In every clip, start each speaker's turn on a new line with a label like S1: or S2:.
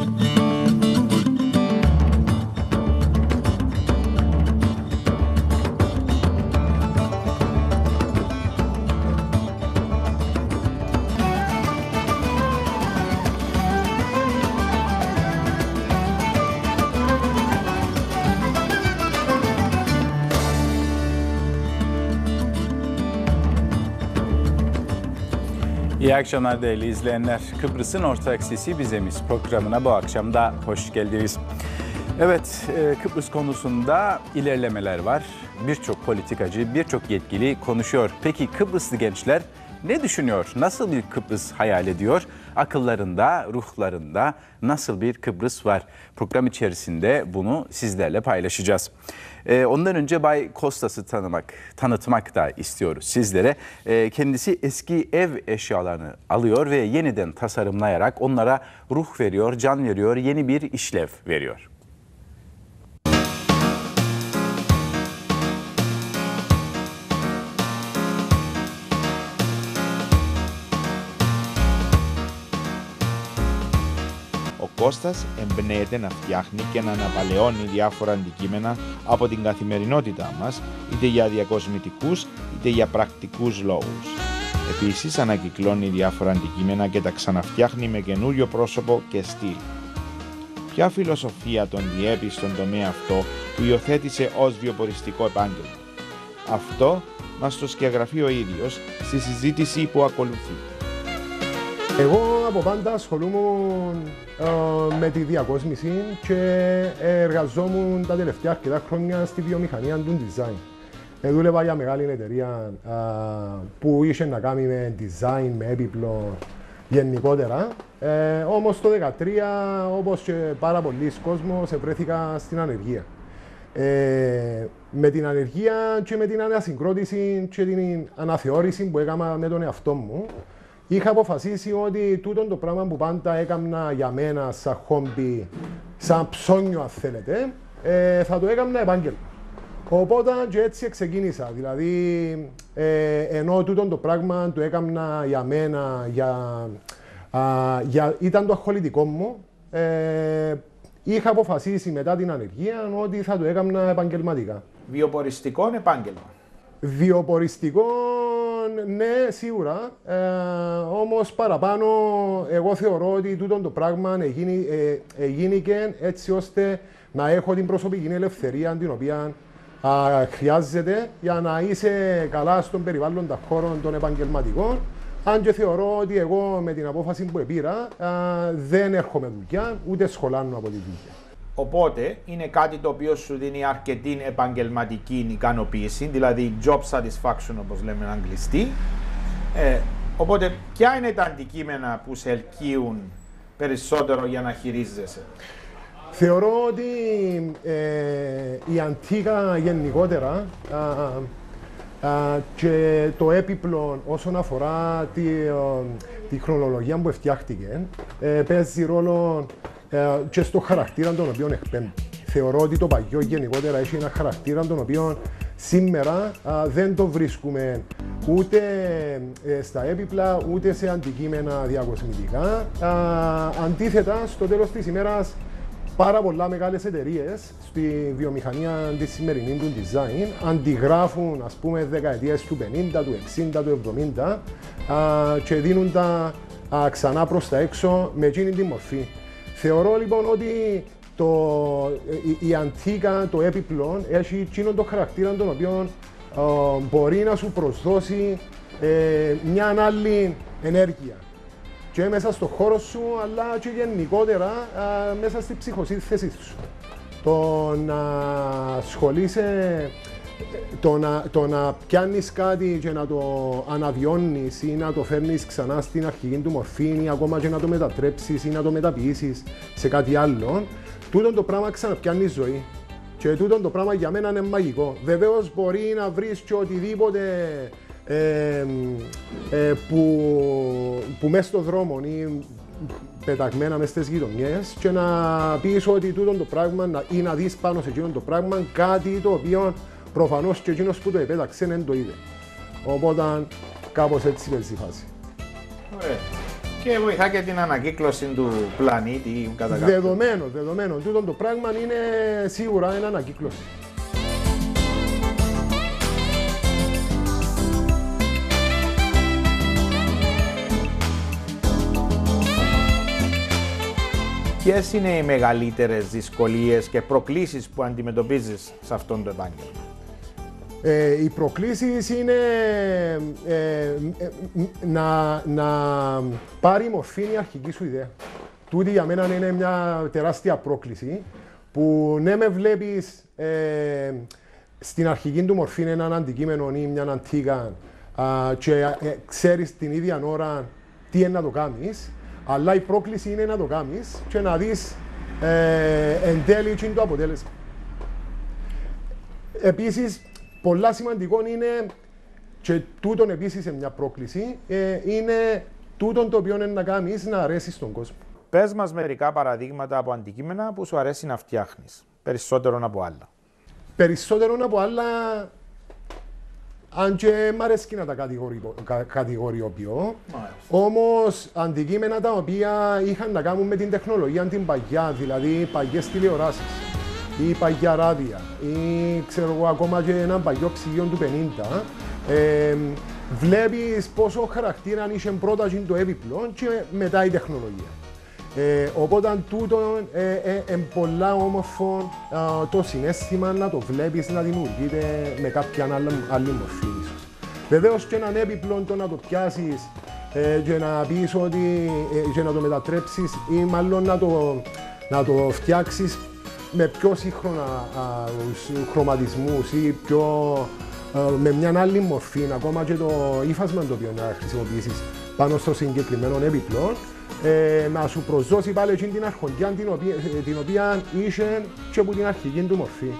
S1: İyi akşamlar değerli izleyenler. Kıbrıs'ın ortak sesi bizemiz programına bu akşam da hoş geldiniz. Evet, Kıbrıs konusunda ilerlemeler var. Birçok politikacı, birçok yetkili konuşuyor. Peki Kıbrıslı gençler ne düşünüyor? Nasıl bir Kıbrıs hayal ediyor? Akıllarında, ruhlarında nasıl bir Kıbrıs var? Program içerisinde bunu sizlerle paylaşacağız. Ondan önce Bay Kostas'ı tanıtmak da istiyoruz sizlere. Kendisi eski ev eşyalarını alıyor ve yeniden tasarımlayarak onlara ruh veriyor, can veriyor, yeni bir işlev veriyor.
S2: Ο Κώστας εμπνέεται να φτιάχνει και να αναπαλαιώνει διάφορα αντικείμενα από την καθημερινότητά μας, είτε για διακοσμητικούς είτε για πρακτικούς λόγους. Επίσης ανακυκλώνει διάφορα αντικείμενα και τα ξαναφτιάχνει με καινούριο πρόσωπο και στυλ. Ποια φιλοσοφία τον διέπει στον τομέα αυτό που υιοθέτησε ως βιοποριστικό επάγγελμα? Αυτό μας το σκιαγραφεί ο ίδιος στη συζήτηση που ακολουθεί.
S3: Εγώ από πάντα ασχολούμαι με τη διακόσμηση και εργαζόμουν τα τελευταία αρκετά χρόνια στη βιομηχανία του design. Δούλευα για μεγάλη εταιρεία που είχε να κάνει με design, με έπιπλο γενικότερα. Όμως το 2013, όπως και πάρα πολλοί κόσμος, βρέθηκα στην ανεργία. Με την ανεργία και με την ανασυγκρότηση και την αναθεώρηση που έκανα με τον εαυτό μου, είχα αποφασίσει ότι τούτο το πράγμα που πάντα έκανα για μένα σαν χόμπι, σαν ψώνιο αν θέλετε, θα το έκανα επάγγελμα. Οπότε και έτσι ξεκίνησα, δηλαδή ενώ τούτο το πράγμα το έκανα για μένα, ήταν το ασχολητικό μου, είχα αποφασίσει μετά την ανεργία ότι θα το έκανα επαγγελματικά.
S2: Βιοποριστικό επάγγελμα.
S3: Βιοποριστικό, ναι, σίγουρα. Όμως παραπάνω, εγώ θεωρώ ότι τούτο το πράγμα εγίνηκε έτσι ώστε να έχω την προσωπική ελευθερία την οποία χρειάζεται για να είσαι καλά στον περιβάλλοντα χώρο των επαγγελματικών. Αν και θεωρώ ότι εγώ με την απόφαση που πήρα δεν έρχομαι δουλειά, ούτε σχολάνω από τη δουλειά.
S2: Οπότε είναι κάτι το οποίο σου δίνει αρκετή επαγγελματική ικανοποίηση, δηλαδή job satisfaction όπως λέμε αγγλιστή. Οπότε ποια είναι τα αντικείμενα που σε ελκύουν περισσότερο για να χειρίζεσαι?
S3: Θεωρώ ότι η αντίκα γενικότερα και το έπιπλο όσον αφορά τη χρονολογία που φτιάχτηκε παίζει ρόλο και στο χαρακτήρα τον οποίο εκπέμπει. Θεωρώ ότι το παγιό γενικότερα έχει ένα χαρακτήρα τον οποίο σήμερα δεν το βρίσκουμε ούτε στα έπιπλα ούτε σε αντικείμενα διακοσμητικά. Αντίθετα, στο τέλος της ημέρας πάρα πολλά μεγάλες εταιρείες στη βιομηχανία τη σημερινή του design αντιγράφουν, ας πούμε, δεκαετίες του 50, του 60, του 70 και δίνουν τα ξανά προς τα έξω με εκείνη τη μορφή. Θεωρώ λοιπόν ότι η αντίκα, το έπιπλο, έχει εκείνον το χαρακτήρα τον οποίο μπορεί να σου προσδώσει μια άλλη ενέργεια. Και μέσα στο χώρο σου, αλλά και γενικότερα μέσα στη ψυχοσύνθεση σου. Το να ασχολείσαι, το να πιάνεις κάτι και να το αναβιώνεις ή να το φέρνεις ξανά στην αρχική του μορφή ή ακόμα και να το μετατρέψεις ή να το μεταποιήσεις σε κάτι άλλο, τούτο το πράγμα ξαναπιάνει ζωή. Και τούτο το πράγμα για μένα είναι μαγικό. Βεβαίως μπορεί να βρεις και οτιδήποτε που μέσα στον δρόμο ή πεταγμένα μέσα στις γειτονιές και να πεις ότι τούτο το πράγμα ή να δεις πάνω σε εκείνο το πράγμα κάτι το οποίο προφανώς και εκείνος που το επέταξε δεν το είδε. Οπότε κάπως έτσι παίζει η φάση.
S2: Ωραία. Και βοηθά και την ανακύκλωση του πλανήτη κατά κάποιο.
S3: Δεδομένο. Τούτο το πράγμα είναι σίγουρα ένα ανακύκλωση.
S2: Ποιες είναι οι μεγαλύτερες δυσκολίες και προκλήσεις που αντιμετωπίζεις σε αυτόν το επάγγελμα?
S3: Οι προκλήσεις είναι να πάρει μορφή η αρχική σου ιδέα. Τούτη για μένα είναι μια τεράστια πρόκληση που ναι με βλέπεις στην αρχική του μορφή έναν αντικείμενο ή μια αντίγα και ξέρεις την ίδια ώρα τι είναι να το κάνεις, αλλά η πρόκληση είναι να το κάνεις και να δεις εν τέλει τι είναι το αποτέλεσμα. Επίσης, πολλά σημαντικό είναι, και τούτον επίσης είναι μια πρόκληση, είναι τούτον το οποίο είναι να κάνεις να αρέσει στον κόσμο.
S2: Πες μας μερικά παραδείγματα από αντικείμενα που σου αρέσει να φτιάχνεις, περισσότερο από άλλα.
S3: Περισσότερο από άλλα, αν και μ' αρέσει να τα κατηγοριοποιώ, όμως αντικείμενα τα οποία είχαν να κάνουν με την τεχνολογία την παγιά, δηλαδή παγιές τηλεοράσεις ή παγιά ράδια ή ξέρω εγώ ακόμα και ένα παγιό ψυγείο του 50, βλέπεις πόσο χαρακτήρα είχε πρώτα το έπιπλο και μετά η τεχνολογία. Οπότε τούτο είναι πολλά όμορφο το συναίσθημα να το βλέπεις να δημιουργείται με κάποια άλλη μορφή ίσως. Βεβαίως και έναν έπιπλο το να το πιάσεις και να πεις ότι και να το μετατρέψεις ή μάλλον να το φτιάξεις με πιο σύγχρονα χρωματισμούς ή με μια άλλη μορφή, ακόμα και το ύφασμα το οποίο να χρησιμοποιήσεις πάνω στο συγκεκριμένο έπιπλο, να σου προσδώσει πάλι την αρχοντιά την οποία είχε και από την αρχική του μορφή.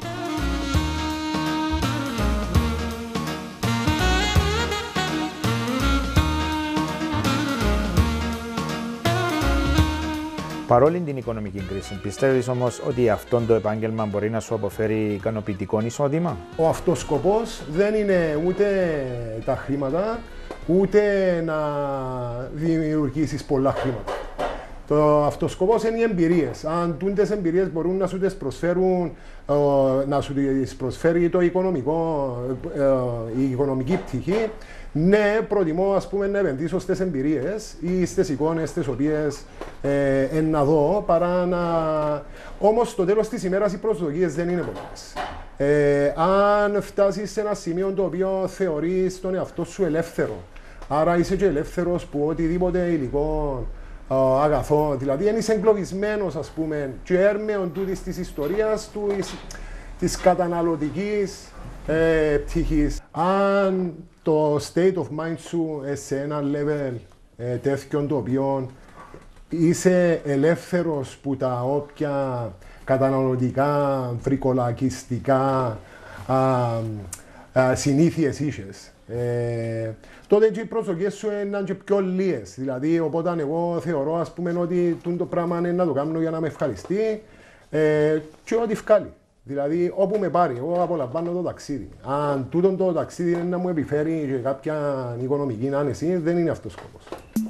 S2: Παρόλη την οικονομική κρίση, πιστεύεις όμως ότι αυτό το επάγγελμα μπορεί να σου αποφέρει ικανοποιητικό εισόδημα?
S3: Ο αυτοσκοπός δεν είναι ούτε τα χρήματα, ούτε να δημιουργήσεις πολλά χρήματα. Το αυτοσκοπός είναι οι εμπειρίες. Αν τούντες εμπειρίες μπορούν να σου τις προσφέρουν, να σου τις προσφέρει το η οικονομική πτυχή, ναι, προτιμώ ας πούμε να επενδύσω στις εμπειρίες ή στις εικόνες τις οποίες να δω, παρά να... Όμως στο τέλος της ημέρας οι προσδοκίες δεν είναι πολλές. Αν φτάσεις σε ένα σημείο το οποίο θεωρείς τον εαυτό σου ελεύθερο, άρα είσαι και ελεύθερος που οτιδήποτε υλικό αγαθό, δηλαδή δεν είσαι εγκλωβισμένος ας πούμε και έρμεον τούτης της ιστορίας της καταναλωτικής πτυχής. Αν το state of mind σου σε ένα level τέτοιο το οποίο είσαι ελεύθερος που τα όποια καταναλωτικά, βρικολακιστικά συνήθειες είχες, τότε και οι προσδοκίες σου είναι και πιο λίγες. Δηλαδή, οπότε εγώ θεωρώ ας πούμε ότι το πράγμα είναι να το κάνω για να με ευχαριστεί και ό,τι βγάλει. Δηλαδή, όπου με πάρει, εγώ απολαμβάνω το ταξίδι. Αν τούτο το ταξίδι είναι να μου επιφέρει και κάποια οικονομική άνεση, δεν είναι αυτός ο σκοπός.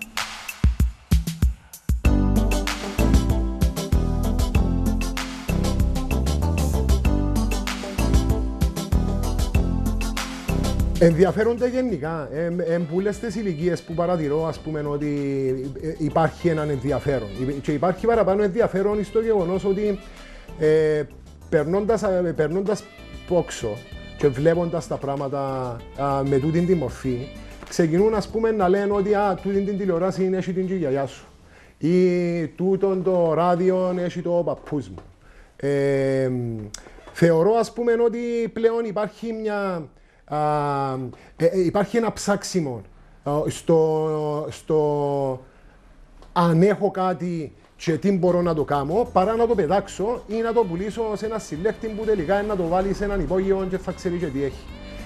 S3: Ενδιαφέρονται γενικά. Πολλές τις ηλικίες που παρατηρώ, ας πούμε, ότι υπάρχει έναν ενδιαφέρον. Και υπάρχει παραπάνω ενδιαφέρον στο γεγονός ότι περνώντας πόξο και βλέποντας τα πράγματα με τούτην τη μορφή, ξεκινούν ας πούμε να λένε ότι τούτην την τηλεοράση έχει την γιαγιά σου ή τούτον το ράδιο έχει το παππούς μου. Θεωρώ ας πούμε ότι πλέον υπάρχει ένα ψάξιμο στο αν έχω κάτι και τι μπορώ να το κάνω, παρά να το πετάξω ή να το πουλήσω σε ένα συλλέκτη που τελικά είναι να το βάλει σε έναν υπόγειο και θα ξέρει και τι έχει.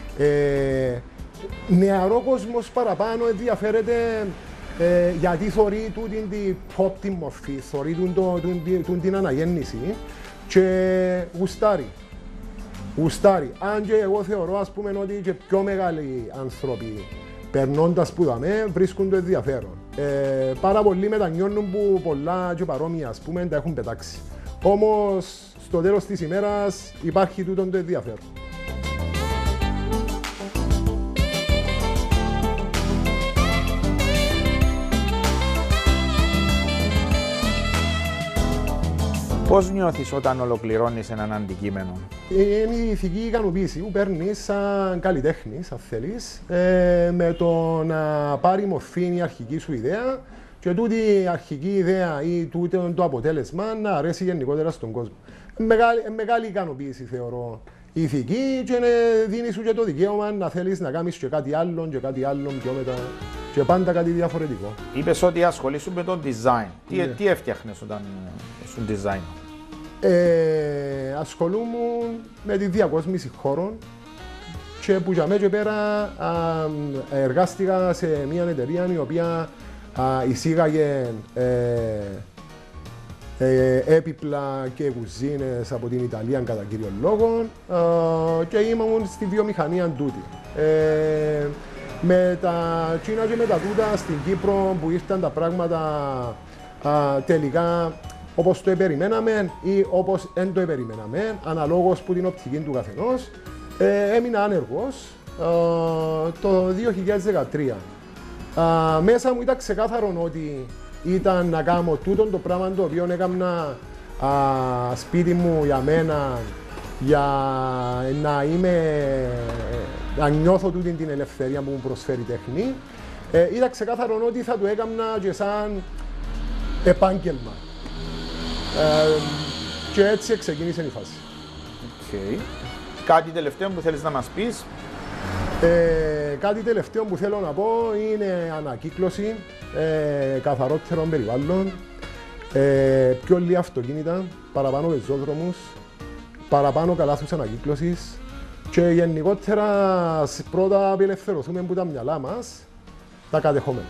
S3: Νεαρό κόσμος παραπάνω ενδιαφέρεται γιατί θωρεί τούτην την pop την μορφή, θωρεί την αναγέννηση και γουστάρει. Αν και εγώ θεωρώ ας πούμε ότι και πιο μεγάλοι άνθρωποι περνώντας που δαμέ, βρίσκουν το ενδιαφέρον. Πάρα πολλοί μετανιώνουν που πολλά και παρόμοια, ας πούμε, τα έχουν πετάξει. Όμως, στο τέλος της ημέρας υπάρχει τούτο το ενδιαφέρον.
S2: Πώς νιώθεις όταν ολοκληρώνεις έναν αντικείμενο?
S3: Είναι η ηθική ικανοποίηση που παίρνεις σαν καλλιτέχνης, αν θέλεις, με το να πάρει μορφή η αρχική σου ιδέα και τούτη η αρχική ιδέα ή τούτο το αποτέλεσμα να αρέσει γενικότερα στον κόσμο. Μεγάλη ικανοποίηση θεωρώ η ηθική και δίνει σου και το δικαίωμα να θέλεις να κάνεις και κάτι άλλο και κάτι άλλο πιο μετά και πάντα κάτι διαφορετικό.
S2: Είπες ότι ασχολείσαι με το design. Τι έφτιαχνες όταν ήσουν design?
S3: Ασχολούμουν με τη διακόσμηση χώρων και που για μένα και πέρα εργάστηκα σε μια εταιρεία η οποία εισήγαγε έπιπλα και κουζίνες από την Ιταλία κατά κύριο λόγο και ήμουν στη βιομηχανία τούτη. Με τα Κίνα και με τα τούτα στην Κύπρο που ήρθαν τα πράγματα τελικά όπως το περιμέναμε ή όπως δεν το περιμέναμε, αναλόγως που την οπτική του καθενός, έμεινα άνεργος το 2013. Μέσα μου ήταν ξεκάθαρο ότι ήταν να κάνω τούτο το πράγμα το οποίο έκανα σπίτι μου για μένα, για να νιώθω τούτη την ελευθερία που μου προσφέρει η τέχνη. Ήταν ξεκάθαρο ότι θα το έκανα και σαν επάγγελμα. Και έτσι ξεκίνησε η φάση.
S2: Okay. Κάτι τελευταίο που θέλεις να μας πεις?
S3: Κάτι τελευταίο που θέλω να πω είναι ανακύκλωση, καθαρότερο περιβάλλον, πιο λίγα αυτοκίνητα, παραπάνω πεζόδρομους, παραπάνω καλάθους ανακύκλωσης και γενικότερα πρώτα απελευθερωθούμε από τα μυαλά μας τα κατεχόμενα.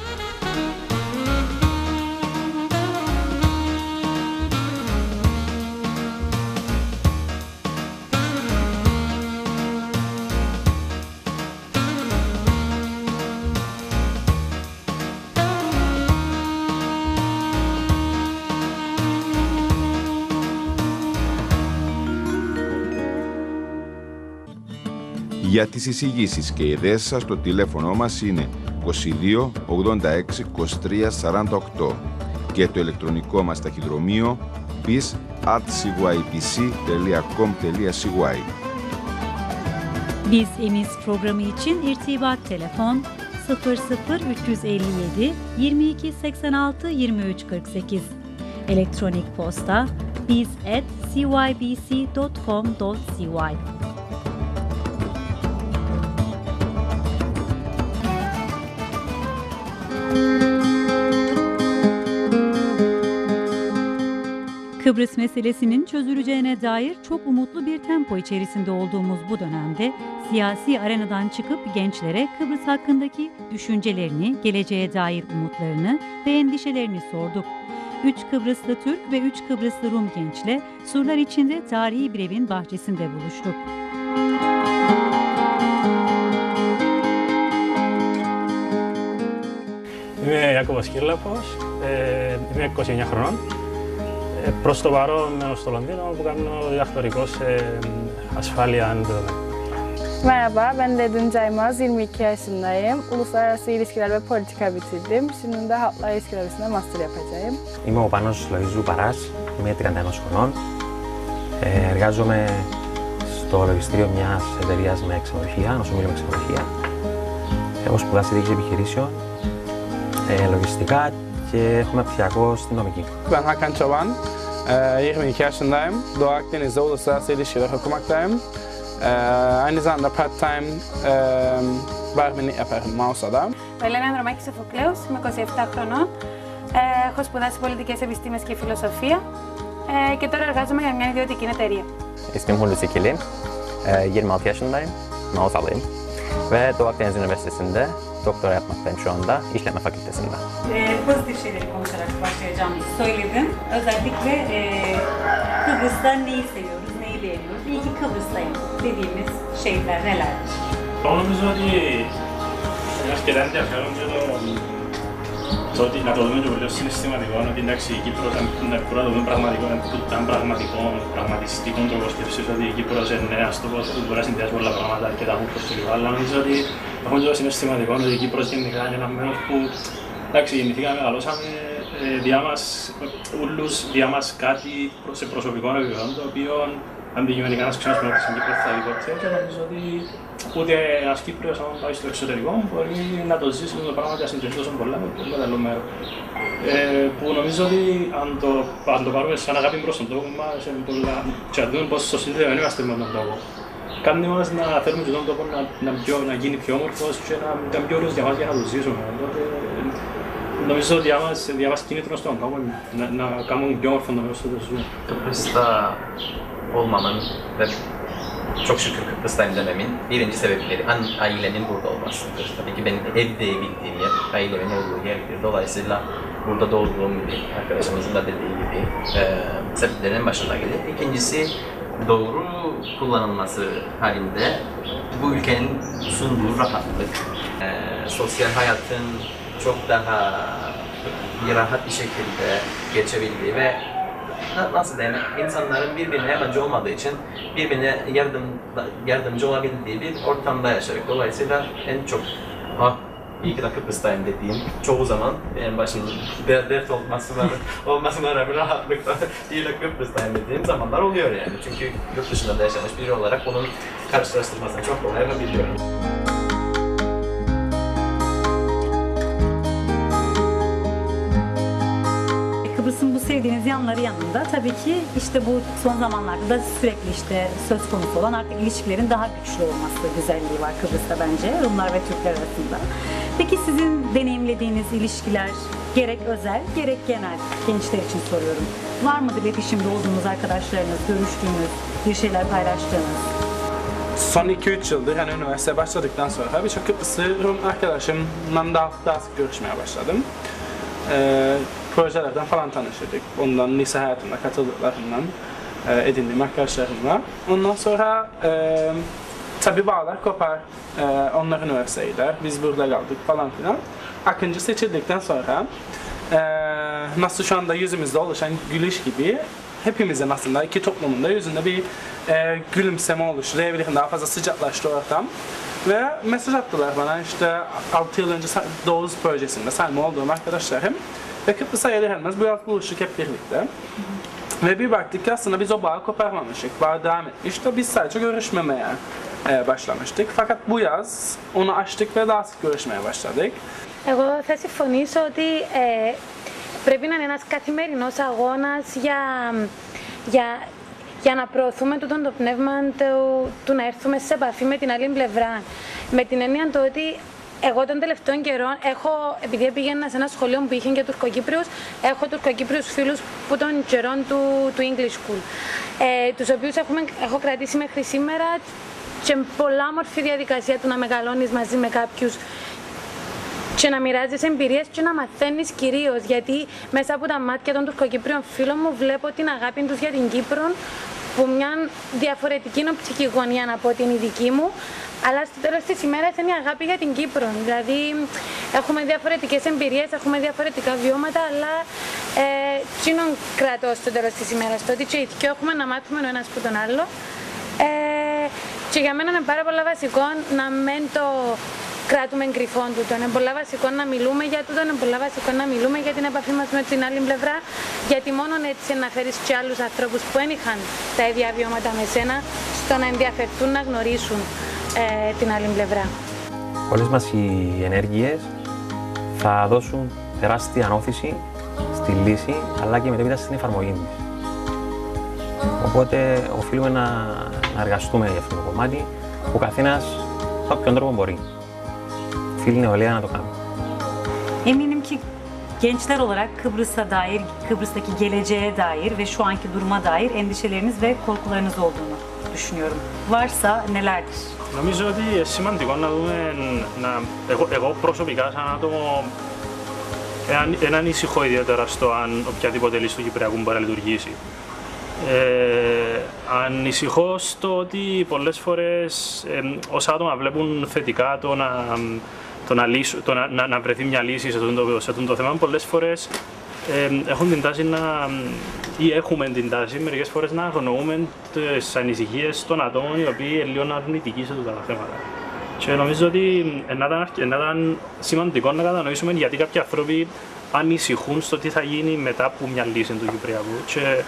S4: Για τις εισηγήσεις και ιδέες σας, το τηλέφωνο μας είναι 22 86 23 48 και το ηλεκτρονικό μας ταχυδρομείο biz@cypc.com.cy.
S5: Biz Emiz programı için irtibat telefon 00357 22 86 23 48. Elektronik posta biz@cybc.com.cy. Kıbrıs meselesinin çözüleceğine dair çok umutlu bir tempo içerisinde olduğumuz bu dönemde siyasi arenadan çıkıp gençlere Kıbrıs hakkındaki düşüncelerini, geleceğe dair umutlarını ve endişelerini sorduk. 3 Kıbrıslı Türk ve 3 Kıbrıslı Rum gençle surlar içinde tarihi bir evin bahçesinde buluştuk.
S6: Είμαι Ιάκωβος Κύρλαπος, είμαι 29 χρονών. Προς το παρόν μένω στο Λονδίνο που κάνω διδακτορικό σε asfalya dövme.
S7: Merhaba, ben Dedin Caymaz, 22 yaşındayım. Uluslararası İlişkiler ve Politika bitirdim. Şimdi de Halkla İlişkiler arasında master yapacağım.
S8: Είμαι ο Πάνος Λοΐζου Παράς, είμαι 31 χρονών. Εργάζομαι στο λογιστήριο μιας εταιρείας με ξενοδοχεία, νοσοκομείο με ξενοδοχεία. Έχω σπουδάσει διοίκηση επιχειρήσεων, λογιστικά και έχω μεταπτυχιακό στην νομική.
S9: Ben Hakan Çoban, 22 yaşındayım. Doğu Akdeniz'de uluslararası ilişkiler okumaktayım. Aynı zamanda part-time barmenlik yapıyorum Mausa'da.
S10: Με λένε Ανδρομάκη Σοφοκλέους, είμαι 27 χρονών. Έχω σπουδάσει πολιτικές επιστήμες και φιλοσοφία και τώρα εργάζομαι για μια ιδιωτική εταιρεία.
S11: İsmim Hulusi Kilin, 26 yaşındayım, Mausalıyım ve Doğu Akdeniz Üniversitesi'nde doktora yapmaktayım şu anda, İşletme Fakültesi'nde.
S5: Pozitif şeyleri konuşarak başlayacağımızı söyledim. Özellikle Kıbrıs'ta neyi seviyoruz, neyi beğeniyoruz? İyi ki Kıbrıs'tayım dediğimiz şeyler nelerdir?
S6: Νομίζω ότι Είναι αρκετά ενδιαφέρον και να το δούμε και πολύ συναισθηματικό, ότι εντάξει η Κύπρος να δούμε πραγματιστικό τρόπο σκέψης, ότι η Κύπρος είναι μπορεί να συνδυάσει πολλά πράγματα και τα έχουν προς το λίγο, αλλά νομίζω ότι έχουμε και το συναισθηματικό ότι η Κύπρος γενικά είναι ένα μέρος που εντάξει γεννηθήκαμε, μεγαλώσαμε διά μας κάτι σε προσωπικό επίπεδο, το οποίο αντικειμενικά ένας ξένος που στην Κύπρο θα δει ποτέ και νομίζω ότι ούτε ένας Κύπριος αν πάει στο εξωτερικό μπορεί να το ζήσει με το πράγμα και να συντηρεί τόσο πολλά με πολύ μεγάλο μέρο. Που νομίζω ότι αν το πάρουμε σαν αγάπη προς τον τόπο μας και να δούμε πόσο συνδεδεμένοι είμαστε με τον τόπο, κάνει μας να θέλουμε και τον τόπο να γίνει πιο όμορφος και να ήταν πιο ωραίος για μας για να το ζήσουμε. Νομίζω ότι για μας κίνητρο στον τόπο να κάνουμε πιο όμορφο το μέρος του ζούμε.
S11: Kıbrıs'ta olmamın ve çok şükür Kıbrıs'tayım dememin birinci sebepleri ailemin burada olmasıdır. Tabii ki benim ev diyebildiğim yer, ailemin olduğu yerdir. Dolayısıyla burada doğduğum gibi, arkadaşımızın da dediği gibi sebeplerin en başında gelir. İkincisi doğru kullanılması halinde bu ülkenin sunduğu rahatlık, sosyal hayatın çok daha rahat bir şekilde geçebildiği ve nasıl diyeyim, insanların birbirine yabancı olmadığı için birbirine yardımcı olabildiği bir ortamda yaşadık. Dolayısıyla en çok iyi ki de Kıbrıs'tayım dediğim çoğu zaman benim başımda dert olmasına rağmen rahatlıkla iyi de Kıbrıs'tayım dediğim zamanlar oluyor yani. Çünkü yurt dışında da yaşamış biri olarak bunun karşılaştırmasını çok kolay yapabiliyorum.
S5: Kıbrıs'ın bu sevdiğiniz yanları yanında tabii ki işte bu son zamanlarda da sürekli işte söz konusu olan artık ilişkilerin daha güçlü olması güzelliği var Kıbrıs'ta bence Rumlar ve Türkler arasında. Peki sizin deneyimlediğiniz ilişkiler gerek özel gerek genel gençler için soruyorum. Var mıdır iletişimde olduğunuz arkadaşlarınız, görüştüğünüz, bir şeyler paylaştığınız?
S9: Son 2-3 yıldır hani üniversiteye başladıktan sonra birçok Kıbrıslı Rum arkadaşımla daha sık görüşmeye başladım. Projelerden falan tanıştık. Ondan lise hayatımda katıldıklarından edindiğim arkadaşlarımla. Ondan sonra tabi bağlar kopar. Onlar üniversiteler, biz burada kaldık falan filan. Akıncı seçildikten sonra nasıl şu anda yüzümüzde oluşan gülüş gibi hepimizin aslında iki toplumun da yüzünde bir gülümseme oluştu. Evlilikten daha fazla sıcaklaştı ortam. Ve mesaj attılar bana işte 6 yıl önce Doğuz projesinde sayma olduğum arkadaşlarım. Ve Kıbrıs'a gelirmez bu yaz buluştuk hep birlikte. Ve bir baktık ki aslında biz o bağı koparmamıştık, bağ devam etmişti. Biz sadece görüşmemeye başlamıştık. Fakat bu yaz onu açtık ve daha sık görüşmeye başladık.
S10: Εγώ θα συμφωνήσω ότι πρέπει να είναι ένας καθημερινός αγώνας για να προωθούμε το πνεύμα του να έρθουμε σε επαφή με την άλλη πλευρά. Με την έννοια του ότι εγώ των τελευταίων καιρών επειδή πήγαινα σε ένα σχολείο που είχε και Τουρκοκύπριους, έχω Τουρκοκύπριους φίλους που των καιρών του English School, τους οποίους έχω κρατήσει μέχρι σήμερα και πολλά μορφή διαδικασία του να μεγαλώνεις μαζί με κάποιους και να μοιράζεις εμπειρίες και να μαθαίνεις κυρίως, γιατί μέσα από τα μάτια των Τουρκοκύπριων φίλων μου βλέπω την αγάπη τους για την Κύπρο που μια διαφορετική οπτική γωνία από την δική μου, αλλά στο τέλος της ημέρας είναι η αγάπη για την Κύπρο. Δηλαδή έχουμε διαφορετικές εμπειρίες, έχουμε διαφορετικά βιώματα, αλλά τσίνον κρατώ στο τέλος της ημέρας, το ότι και οι δυο έχουμε να μάθουμε ο ένας από τον άλλο. Και για μένα είναι πάρα πολύ βασικό να μην το κρατούμε κρυφό τούτο. Είναι πολύ βασικό να μιλούμε για τούτο, είναι πολύ βασικό να μιλούμε για την επαφή μας με την άλλη πλευρά, γιατί μόνο έτσι να φέρεις και άλλους ανθρώπους που δεν είχαν τα ίδια βιώματα με σένα στο να ενδιαφερθούν να γνωρίσουν την άλλη πλευρά.
S8: Όλες μας οι ενέργειες θα δώσουν τεράστια όθηση στη λύση, αλλά και μετέπειτα στην εφαρμογή της. Οπότε οφείλουμε να εργαστούμε για αυτό το κομμάτι, ο καθένας με όποιον τρόπο μπορεί. Οφείλει η νεολαία να το κάνει.
S5: Eminim ki gençler olarak Kıbrıs'a dair, Kıbrıs'taki geleceğe dair ve şu anki duruma dair endişeleriniz ve korkularınız olduğunu düşünüyorum. Varsa nelerdir?
S6: Νομίζω ότι είναι σημαντικό να δούμε, εγώ προσωπικά σαν άτομο δεν ανησυχώ ιδιαίτερα στο αν οποιαδήποτε λύση του Κυπριακού μπορεί να λειτουργήσει. Ανησυχώ στο ότι πολλές φορές ως άτομα βλέπουν θετικά το να βρεθεί μια λύση σε αυτό το θέμα, πολλές φορές έχουν την τάση ή έχουμε την τάση μερικές φορές να αγνοούμε τις ανησυχίες των ατόμων οι οποίοι είναι λίγο αρνητικοί σε αυτά τα θέματα. Και νομίζω ότι είναι σημαντικό να κατανοήσουμε γιατί κάποιοι άνθρωποι ανησυχούν στο τι θα γίνει μετά από μια λύση του Κυπριακού και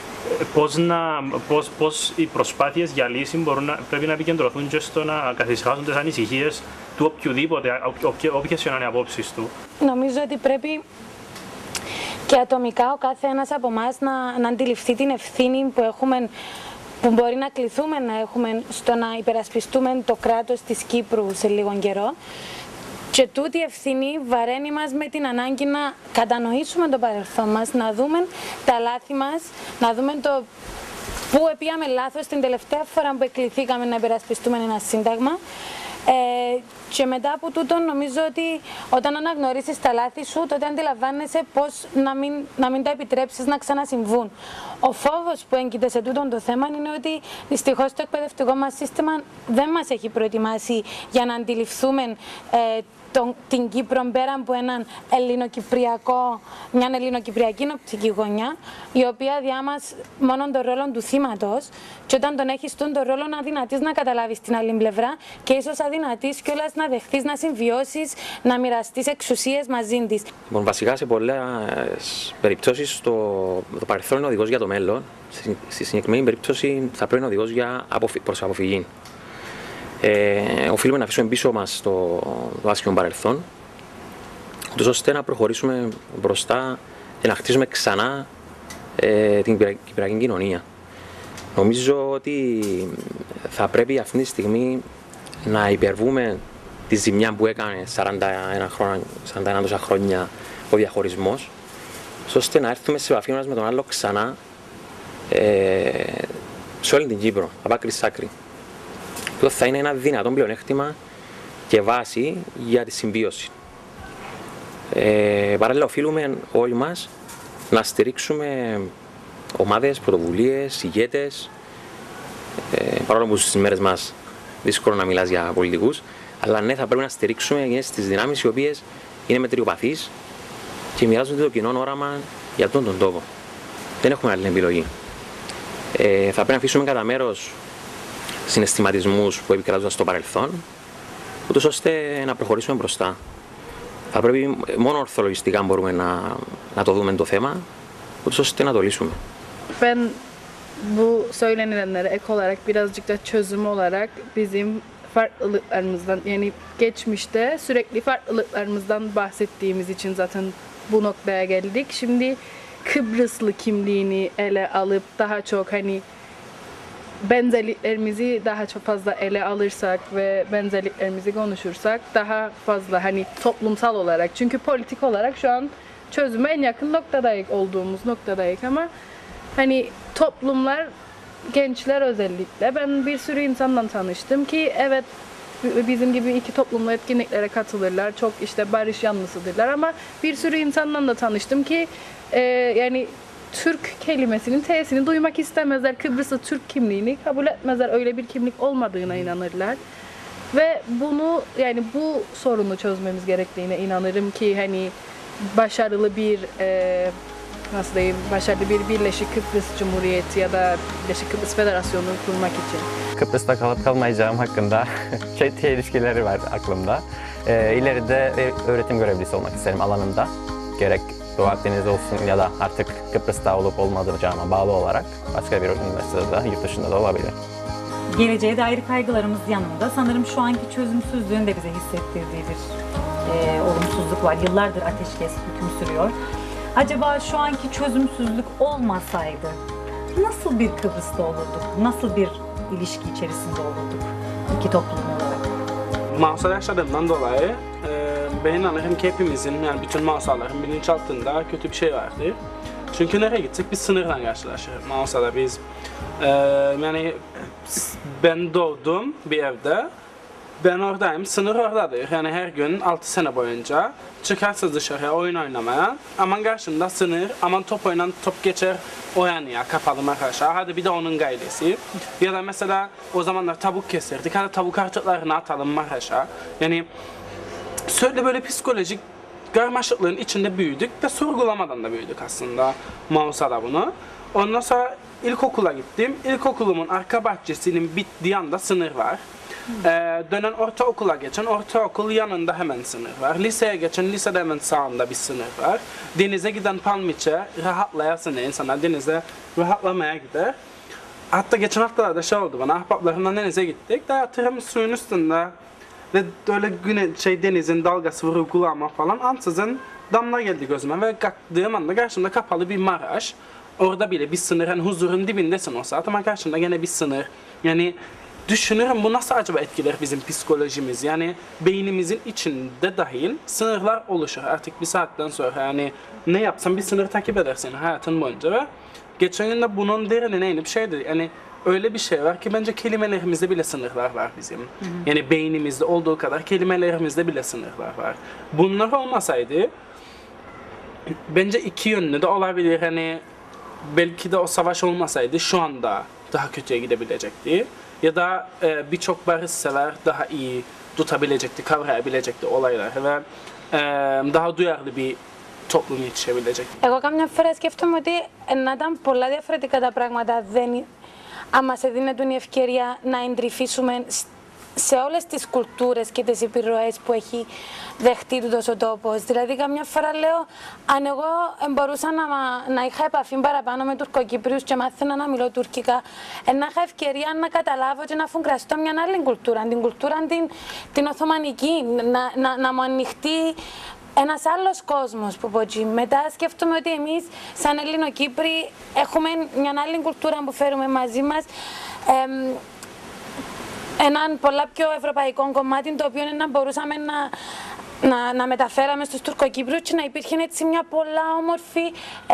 S6: πώς οι προσπάθειες για λύση πρέπει να επικεντρωθούν και στο να καθησυχάσουν τις ανησυχίες του οποιοδήποτε, όποιες είναι οι απόψεις του.
S10: Νομίζω ότι πρέπει και ατομικά ο κάθε ένας από εμάς να αντιληφθεί την ευθύνη που έχουμε, που μπορεί να κληθούμε να έχουμε στο να υπερασπιστούμε το κράτος της Κύπρου σε λίγο καιρό. Και τούτη η ευθύνη βαραίνει μας με την ανάγκη να κατανοήσουμε το παρελθόν μας, να δούμε τα λάθη μας, να δούμε το πού επήγαμε λάθος την τελευταία φορά που εκληθήκαμε να υπερασπιστούμε ένα σύνταγμα. Και μετά από τούτο νομίζω ότι όταν αναγνωρίσεις τα λάθη σου, τότε αντιλαμβάνεσαι πώς να μην τα επιτρέψεις να ξανασυμβούν. Ο φόβος που έγκυται σε τούτο το θέμα είναι ότι δυστυχώς το εκπαιδευτικό μας σύστημα δεν μας έχει προετοιμάσει για να αντιληφθούμε την Κύπρο πέρα από μια ελληνοκυπριακή οπτική γωνιά, η οποία διάμας μόνο τον ρόλο του θύματος, και όταν τον έχεις τον ρόλο να αδυνατείς να καταλάβεις την άλλη πλευρά και ίσως αδυνατείς κιόλας να δεχθείς να συμβιώσεις, να μοιραστείς εξουσίες μαζί της.
S8: Λοιπόν, βασικά σε πολλές περιπτώσεις το παρελθόν είναι οδηγός για το μέλλον. Στη συγκεκριμένη περίπτωση θα πρέπει να είναι οδηγός προς αποφυγή. Οφείλουμε να αφήσουμε πίσω μας το άσχημο παρελθόν, ούτως ώστε να προχωρήσουμε μπροστά και να χτίσουμε ξανά την κυπριακή κοινωνία. Νομίζω ότι θα πρέπει αυτή τη στιγμή να υπερβούμε τη ζημιά που έκανε 41 τόσα χρόνια ο διαχωρισμός, ώστε να έρθουμε σε επαφή ένας με τον άλλο ξανά σε όλη την Κύπρο, από άκρη σ' άκρη. Αυτό θα είναι ένα δυνατό πλεονέκτημα και βάση για τη συμβίωση. Παράλληλα, οφείλουμε όλοι μας να στηρίξουμε ομάδες, πρωτοβουλίες, ηγέτες, παρόλο που στις μέρες μας δύσκολο να μιλάς για πολιτικούς, αλλά ναι, θα πρέπει να στηρίξουμε εκείνες τις δυνάμεις οι οποίες είναι μετριοπαθείς και μοιράζονται το κοινό όραμα για αυτόν τον τόπο. Δεν έχουμε άλλη επιλογή. Θα πρέπει να αφήσουμε κατά μέρος συναισθηματισμούς που επικρατούσαν στο παρελθόν, ούτως ώστε να προχωρήσουμε μπροστά. Θα πρέπει μόνο ορθολογιστικά μπορούμε να το dούμε το θέμα, ούτως ώστε να το λύσουμε.
S7: Ben bu söylenilenlere ek olarak birazcık da çözüm olarak bizim farklılıklarımızdan, yani geçmişte sürekli farklılıklarımızdan bahsettiğimiz için zaten bu noktaya geldik. Şimdi Kıbrıslı kimliğini ele alıp daha çok hani benzerliklerimizi daha çok fazla ele alırsak ve benzerliklerimizi konuşursak daha fazla hani toplumsal olarak, çünkü politik olarak şu an çözüme en yakın noktadayız, olduğumuz noktadayız ama hani toplumlar, gençler özellikle, ben bir sürü insanla tanıştım ki evet bizim gibi iki toplumlu etkinliklere katılırlar, çok işte barış yanlısıdırlar ama bir sürü insanla da tanıştım ki yani Türk kelimesinin T'sini duymak istemezler. Kıbrıs'ı Türk kimliğini kabul etmezler. Öyle bir kimlik olmadığına inanırlar. Ve bunu, yani bu sorunu çözmemiz gerektiğine inanırım ki hani başarılı bir nasıl diyeyim, başarılı bir Birleşik Kıbrıs Cumhuriyeti ya da Birleşik Kıbrıs Federasyonu kurmak için.
S12: Kıbrıs'ta kalıp kalmayacağım hakkında çeşitli ilişkileri var aklımda. İleride öğretim görevlisi olmak isterim alanında. Gerek Doğu Akdeniz olsun ya da artık Kıbrıs'ta olup olmayacağıma bağlı olarak başka bir üniversitede, yurt dışında da olabilir.
S5: Geleceğe dair kaygılarımız yanında sanırım şu anki çözümsüzlüğün de bize hissettirdiği bir olumsuzluk var. Yıllardır ateşkes hüküm sürüyor. Acaba şu anki çözümsüzlük olmasaydı nasıl bir Kıbrıs'ta olurduk? Nasıl bir ilişki içerisinde olurduk iki toplum olarak?
S9: Mahsur yaşadığımdan dolayı ben inanırım ki hepimizin, yani bütün Mahsurların bilinçaltında kötü bir şey vardır. Çünkü nereye gitsek biz sınırla karşılaşırız. Mahsur'da biz, yani ben doğdum bir evde, ben oradayım, sınır oradadır. Yani her gün 6 sene boyunca çıkarsınız dışarıya oyun oynamaya. Aman karşımda sınır, aman top oynan, top geçer o yanıya, kapalı arkadaşlar. Hadi bir de onun gaylesi. Ya da mesela o zamanlar tavuk kesirdik, hadi tavuk artıklarını atalım arkadaşlar. Yani sürekli böyle psikolojik karmaşıklığın içinde büyüdük ve sorgulamadan da büyüdük aslında Mausa'da bunu. Ondan sonra ilkokula gittim. İlkokulumun arka bahçesinin bittiği anda sınır var. Dönen ortaokula geçen ortaokul yanında hemen sınır var. Liseye geçen lisede hemen sağında bir sınır var. Denize giden Palmiç'e rahatlayasın insanlar denize rahatlamaya gider. Hatta geçen haftalarda şey oldu bana, ahbaplarımla denize gittik. Daha tırımız suyun üstünde ve böyle denizin dalgası vurur kulağıma falan. Ansızın damla geldi gözüme ve kalktığım anda karşımda kapalı bir Maraş. Orada bile bir sınır, hani huzurun dibindesin o saat ama karşımda gene bir sınır. Yani düşünürüm bu nasıl acaba etkiler bizim psikolojimiz? Yani beynimizin içinde dahil sınırlar oluşur artık bir saatten sonra. Yani ne yapsan bir sınır takip edersin hayatın boyunca ve geçen gün de bunun derinine inip şeydi. Yani öyle bir şey var ki bence kelimelerimizde bile sınırlar var bizim. Yani beynimizde olduğu kadar kelimelerimizde bile sınırlar var. Bunlar olmasaydı bence iki yönlü de olabilir. Hani belki de o savaş olmasaydı şu anda daha kötüye gidebilecekti. Ya da birçok barışsever daha iyi tutabilecekti, kavrayabilecekti olayları ve daha duyarlı bir toplum yetişebilecekti.
S10: Εγώ καμιά φορά σκέφτομαι ότι να ήταν πολλά διαφορετικά τα πράγματα αν μας έδινε η ευκαιρία να εντρυφήσουμε σε όλες τις κουλτούρες και τις επιρροές που έχει δεχτεί τούτος ο τόπος. Δηλαδή, καμιά φορά λέω, αν εγώ μπορούσα να είχα επαφή παραπάνω με Τουρκοκύπριους και μάθαινα να μιλώ τουρκικά, να είχα ευκαιρία να καταλάβω και να φουγκραστώ μια άλλη κουλτούρα, την κουλτούρα την Οθωμανική, να μου ανοιχτεί ένας άλλος κόσμος που πω εκεί. Μετά σκέφτομαι ότι εμείς σαν Ελληνοκύπροι έχουμε μια άλλη κουλτούρα που φέρουμε μαζί μας, έναν πολλά πιο ευρωπαϊκό κομμάτι το οποίο να μπορούσαμε να μεταφέραμε στους Τουρκοκύπριους και να υπήρχε έτσι μια πολλά όμορφη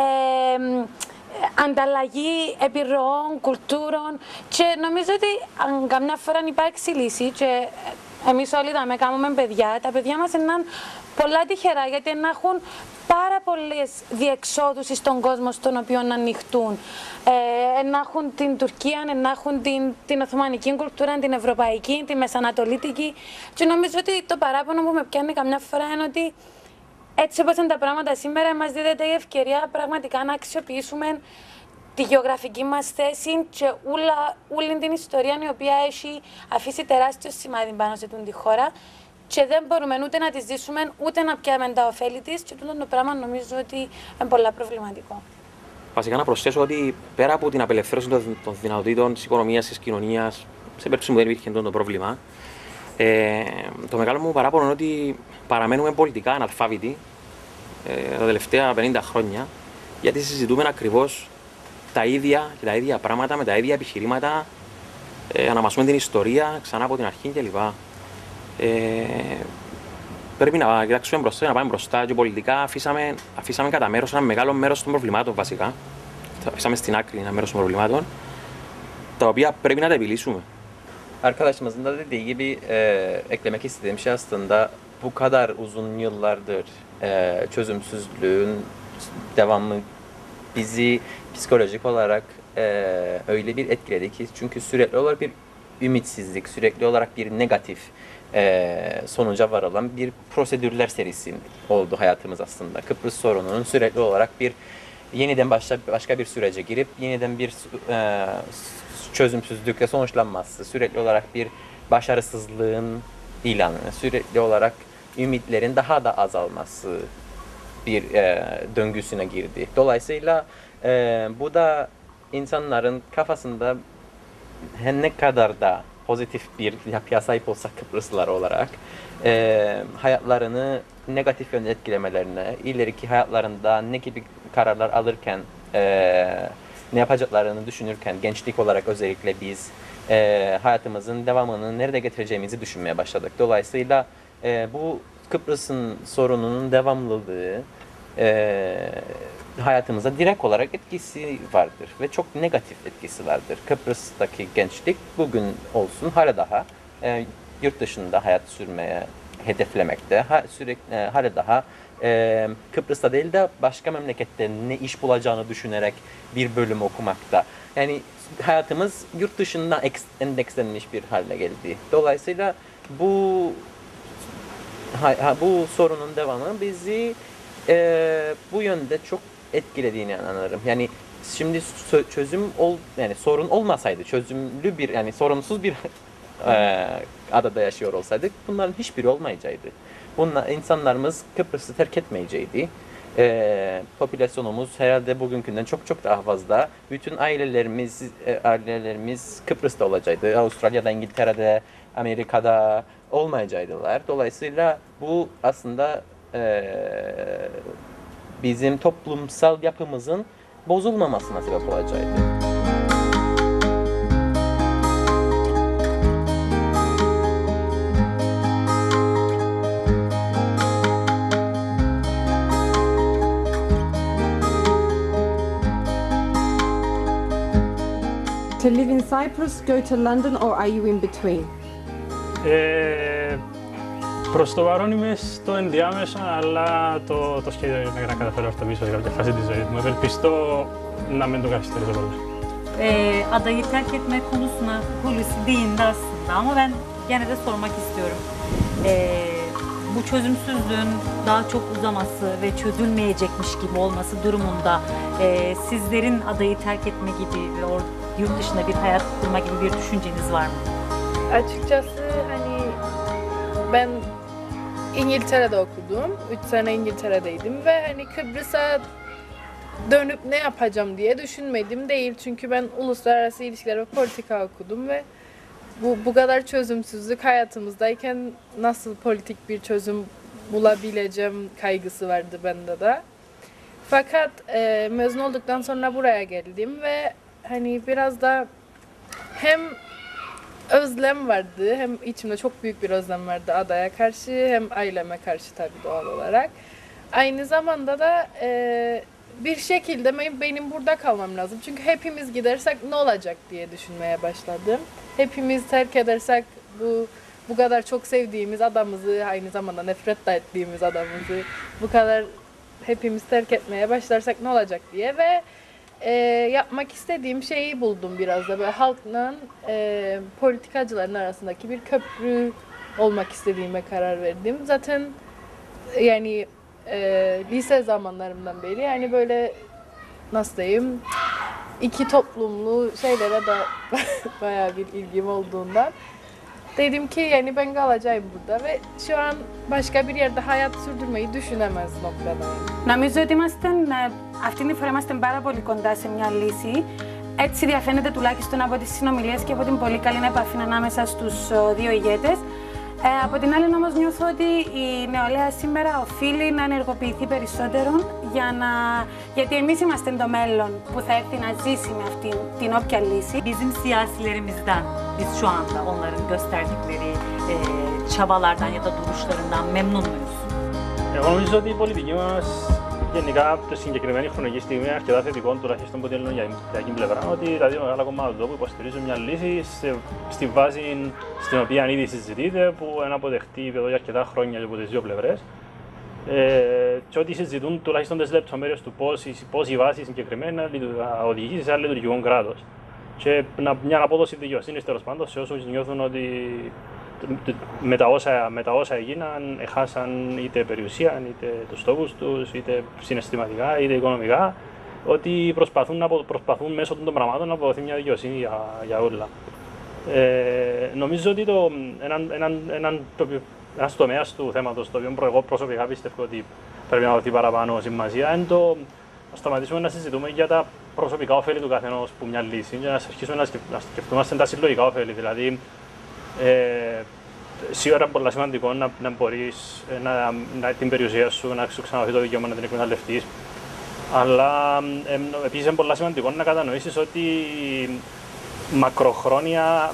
S10: ανταλλαγή επιρροών, κουλτούρων και νομίζω ότι αν καμιά φορά υπάρξει λύση και εμείς όλοι τα κάνουμε παιδιά, τα παιδιά μας είναι πολλά τυχερά γιατί να έχουν πάρα πολλές διεξόδους στον κόσμο στον οποίο να ανοιχτούν. Να έχουν την Τουρκία, να έχουν την Οθωμανική κουλτούρα, την Ευρωπαϊκή, τη Μεσανατολίτικη και νομίζω ότι το παράπονο που με πιάνει καμιά φορά είναι ότι έτσι όπως είναι τα πράγματα σήμερα μας δίδεται η ευκαιρία πραγματικά να αξιοποιήσουμε τη γεωγραφική μας θέση και όλη την ιστορία η οποία έχει αφήσει τεράστιο σημάδι πάνω σε τη χώρα και δεν μπορούμε ούτε να τη ζήσουμε ούτε να πιάμε τα ωφέλη της και τούτο το πράγμα νομίζω ότι είναι πολύ προβληματικό.
S8: Βασικά να προσθέσω ότι πέρα από την απελευθέρωση των δυνατοτήτων της οικονομίας, της κοινωνίας, σε περίπτωση που δεν υπήρχε το πρόβλημα, το μεγάλο μου παράπονο είναι ότι παραμένουμε πολιτικά αναλφάβητοι τα τελευταία 50 χρόνια γιατί συζητούμε ακριβώς τα ίδια πράγματα με τα ίδια επιχειρήματα, αναμασούμε την ιστορία ξανά από την αρχή κλπ. Πρέπει να κοιτάξουμε μπροστά, να πάμε μπροστά και πολιτικά αφήσαμε κατά μέρος ένα μεγάλο μέρος των προβλημάτων βασικά. Αφήσαμε στην άκρη ένα μέρος των προβλημάτων, τα οποία πρέπει να τα επιλύσουμε.
S11: Arkadaşımızın da dediği gibi eklemek istediğim şey aslında bu kadar uzun yıllardır çözümsüzlüğün devamı bizi psikolojik olarak öyle bir etkiledi ki çünkü sürekli olarak bir ümitsizlik, sürekli olarak bir negatif sonuca varılan bir prosedürler serisi oldu hayatımız aslında. Kıbrıs sorununun sürekli olarak bir yeniden başka bir sürece girip yeniden bir çözümsüzlükle sonuçlanması, sürekli olarak bir başarısızlığın ilanı, sürekli olarak ümitlerin daha da azalması bir döngüsüne girdi. Dolayısıyla bu da insanların kafasında her ne kadar da pozitif bir yapıya sahip olsak Kıbrıslılar olarak hayatlarını negatif yönde etkilemelerine, ileriki hayatlarında ne gibi kararlar alırken ne yapacaklarını düşünürken gençlik olarak özellikle biz hayatımızın devamını nerede getireceğimizi düşünmeye başladık. Dolayısıyla bu Kıbrıs'ın sorununun devamlılığı hayatımıza direkt olarak etkisi vardır ve çok negatif etkisi vardır. Kıbrıs'taki gençlik bugün olsun hala daha yurt dışında hayat sürmeye hedeflemekte. Hala daha Kıbrıs'ta değil de başka memlekette ne iş bulacağını düşünerek bir bölüm okumakta. Yani hayatımız yurt dışında endekslenmiş bir hale geldi. Dolayısıyla bu
S12: Bu sorunun devamı bizi bu yönde çok etkilediğini inanırım. Yani şimdi yani sorun olmasaydı, çözümlü bir yani sorunsuz bir adada yaşıyor olsaydık bunların hiçbiri olmayacaktı. İnsanlarımız Kıbrıs'ı terk etmeyecekti. Popülasyonumuz herhalde bugünkünden çok daha fazla. Bütün ailelerimiz Kıbrıs'ta olacaktı. Avustralya'da, İngiltere'de, Amerika'da olmayacaktılar. Dolayısıyla bu aslında bizim toplumsal yapımızın bozulmamasına sebep olacaktı.
S13: To live in Cyprus, go to London, or are you in between?
S6: Προς το παρόν είμαι στο ενδιάμεσο, αλλά το σχέδιο είναι να καταφέρω αυτό πίσω σε κάποια φάση της ζωής μου. Ευελπιστώ να μην το καθυστερήσω πολύ.
S5: Adayı terk etme konusuna Hulusi değindi aslında ama ben gene de sormak istiyorum. Bu çözümsüzlüğün daha çok uzaması ve çözülmeyecekmiş gibi olması durumunda sizlerin adayı terk etme gibi ve yurt dışında bir hayat kurma gibi bir düşünceniz var mı?
S7: Açıkçası hani ben İngiltere'de okudum. 3 sene İngiltere'deydim ve hani Kıbrıs'a dönüp ne yapacağım diye düşünmedim değil. Çünkü ben uluslararası ilişkiler ve politika okudum ve bu kadar çözümsüzlük hayatımızdayken nasıl politik bir çözüm bulabileceğim kaygısı vardı bende de. Fakat mezun olduktan sonra buraya geldim ve hani biraz da hem özlem vardı, hem içimde çok büyük bir özlem vardı adaya karşı, hem aileme karşı tabii doğal olarak. Aynı zamanda da bir şekilde benim burada kalmam lazım. Çünkü hepimiz gidersek ne olacak diye düşünmeye başladım. Hepimiz terk edersek bu kadar çok sevdiğimiz adamımızı, aynı zamanda nefret de ettiğimiz adamımızı bu kadar hepimiz terk etmeye başlarsak ne olacak diye ve yapmak istediğim şeyi buldum biraz da böyle halkla politikacıların arasındaki bir köprü olmak istediğime karar verdim. Zaten yani lise zamanlarımdan beri yani böyle nasıl diyeyim iki toplumlu şeylere de bayağı bir ilgim olduğundan dedim ki yani ben kalacağım burada ve şu an başka bir yerde hayat sürdürmeyi düşünemez noktadayım.
S10: Νομίζω ότι αυτή τη φορά είμαστε πάρα πολύ κοντά σε μια λύση. Έτσι διαφαίνεται τουλάχιστον από τις συνομιλίες και από την πολύ καλή επαφή ανάμεσα στους δύο ηγέτες. Από την άλλη όμως νιώθω ότι η νεολαία σήμερα οφείλει να ενεργοποιηθεί περισσότερο γιατί εμείς είμαστε το μέλλον που θα έρθει να ζήσει με αυτή την όποια λύση.
S5: Bizim siyasilerimizden biz şu anda onların gösterdikleri çabalardan ya da duruşlarından memnun muyuz?
S6: Εγώ νομίζω ότι η πολιτική μας γενικά από τη συγκεκριμένη χρονική στιγμή είναι αρκετά θετικό, τουλάχιστον από την ελληνική πλευρά, ότι τα δύο μεγάλα κομμάτια του τόπου υποστηρίζουν μια λύση στη βάση στην οποία ήδη συζητείται, που είναι αποδεκτή εδώ για αρκετά χρόνια από τις δύο πλευρές. Και ότι συζητούν τουλάχιστον τις λεπτομέρειες του πώς η βάση συγκεκριμένα θα οδηγήσει σε ένα λειτουργικό κράτος. Και μια απόδοση δικαιοσύνης τέλος πάντων σε όσους νιώθουν ότι με τα όσα έγιναν, έχασαν είτε περιουσία, είτε τους στόχους τους, είτε συναισθηματικά, είτε οικονομικά, ότι προσπαθούν μέσω των πραγμάτων να αποδοθεί μια δικαιοσύνη για όλα. Νομίζω ότι ένας τομέας του θέματος, το οποίο εγώ προσωπικά πιστεύω ότι πρέπει να δοθεί παραπάνω σημασία, είναι το να σταματήσουμε να συζητούμε για τα προσωπικά ωφέλη του καθενός που μια λύση και να αρχίσουμε να σκεφτούμαστε τα συλλογικά ωφέλη. Δηλαδή, σίγουρα είναι πολύ σημαντικό να μπορείς την περιουσία σου να σου ξαναδοθεί το δικαίωμα να την εκμεταλλευτείς. Αλλά επίσης είναι πολύ σημαντικό να κατανοήσεις ότι μακροχρόνια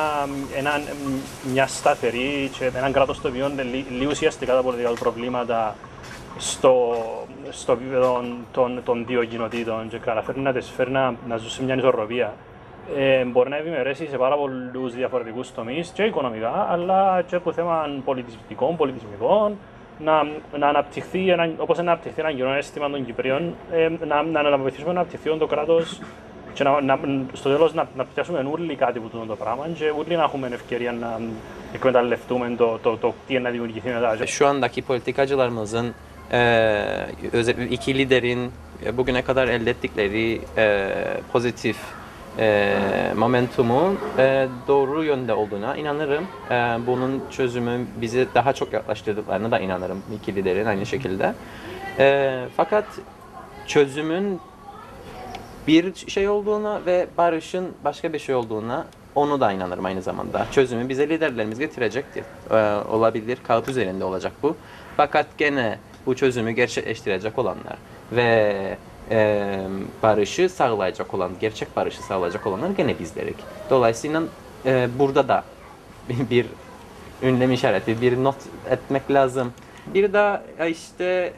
S6: μια σταθερή και έναν κράτος το οποίο λίγο ουσιαστικά τα πολιτικά του προβλήματα στο επίπεδο των δύο κοινοτήτων και καταφέρνει να τις φέρει να ζουν σε μια ισορροπία. Μπορεί να ευημερέσει σε πάρα πολλούς διαφορετικούς τομείς και οικονομικά, αλλά και από θέμα πολιτισμικών, πολιτισμικών, να αναπτυχθεί, όπως να αναπτυχθεί ένα κοινό αίσθημα των Κυπρίων, να βοηθήσουμε να αναπτυχθεί το κράτος και στο τέλος να πιάσουμε όλοι κάτι από το πράγμα και όλοι να έχουμε ευκαιρία να εκμεταλλευτούμε το τι να δημιουργηθεί μετά.
S12: Şu andaki politikacılarımızın özellikle iki liderin bugüne kadar elde ettikleri pozitif momentumun doğru yönde olduğuna inanırım. Bunun çözümü bizi daha çok yaklaştırdıklarına da inanırım iki liderin aynı şekilde. Fakat çözümün bir şey olduğuna ve barışın başka bir şey olduğuna onu da inanırım aynı zamanda. Çözümü bize liderlerimiz getirecektir. Olabilir, kağıt üzerinde olacak bu. Fakat gene bu çözümü gerçekleştirecek olanlar ve barışı sağlayacak olan, gerçek barışı sağlayacak olanlar gene bizlerik. Dolayısıyla burada da bir ünlem işareti, bir not etmek lazım. Bir de işte